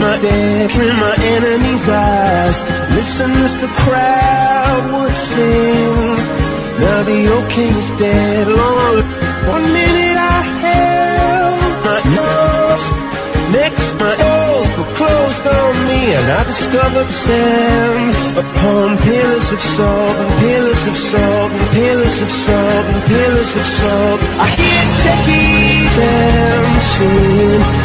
my dead in my enemy's eyes. Listen as the crowd would sing. Now the old king is dead. Long 1 minute I held my nose, next my ears were closed on me, and I discovered sands upon pillars of salt and pillars of salt and pillars of salt and pillars of salt. I hear Jackie Chan singing.